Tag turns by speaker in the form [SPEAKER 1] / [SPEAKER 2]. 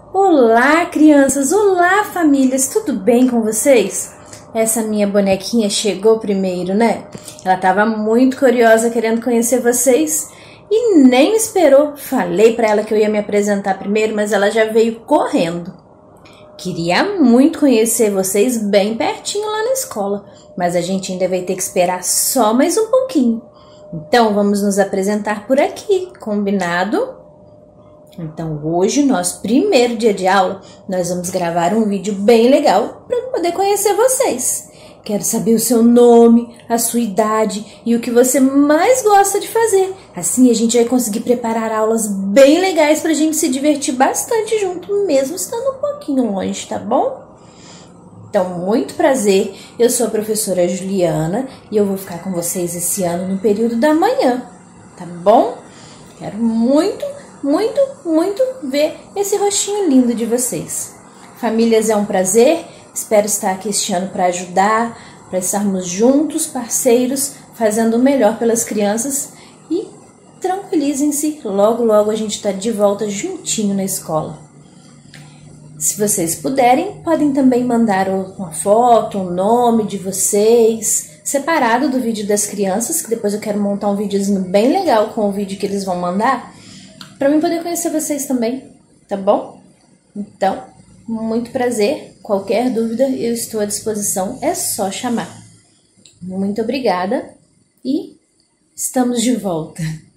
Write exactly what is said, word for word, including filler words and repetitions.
[SPEAKER 1] Olá, crianças! Olá, famílias! Tudo bem com vocês? Essa minha bonequinha chegou primeiro, né? Ela estava muito curiosa, querendo conhecer vocês e nem esperou. Falei para ela que eu ia me apresentar primeiro, mas ela já veio correndo. Queria muito conhecer vocês bem pertinho lá na escola, mas a gente ainda vai ter que esperar só mais um pouquinho. Então, vamos nos apresentar por aqui, combinado? Então, hoje, nosso primeiro dia de aula, nós vamos gravar um vídeo bem legal para poder conhecer vocês. Quero saber o seu nome, a sua idade e o que você mais gosta de fazer. Assim, a gente vai conseguir preparar aulas bem legais para a gente se divertir bastante junto, mesmo estando um pouquinho longe, tá bom? Então, muito prazer, eu sou a professora Juliana e eu vou ficar com vocês esse ano no período da manhã, tá bom? Quero muito, muito, muito ver esse rostinho lindo de vocês. Famílias, é um prazer, espero estar aqui este ano para ajudar, para estarmos juntos, parceiros, fazendo o melhor pelas crianças e tranquilizem-se, logo, logo a gente está de volta juntinho na escola. Se vocês puderem, podem também mandar uma foto, um nome de vocês, separado do vídeo das crianças, que depois eu quero montar um videozinho bem legal com o vídeo que eles vão mandar, para mim poder conhecer vocês também, tá bom? Então, muito prazer, qualquer dúvida eu estou à disposição, é só chamar. Muito obrigada e estamos de volta.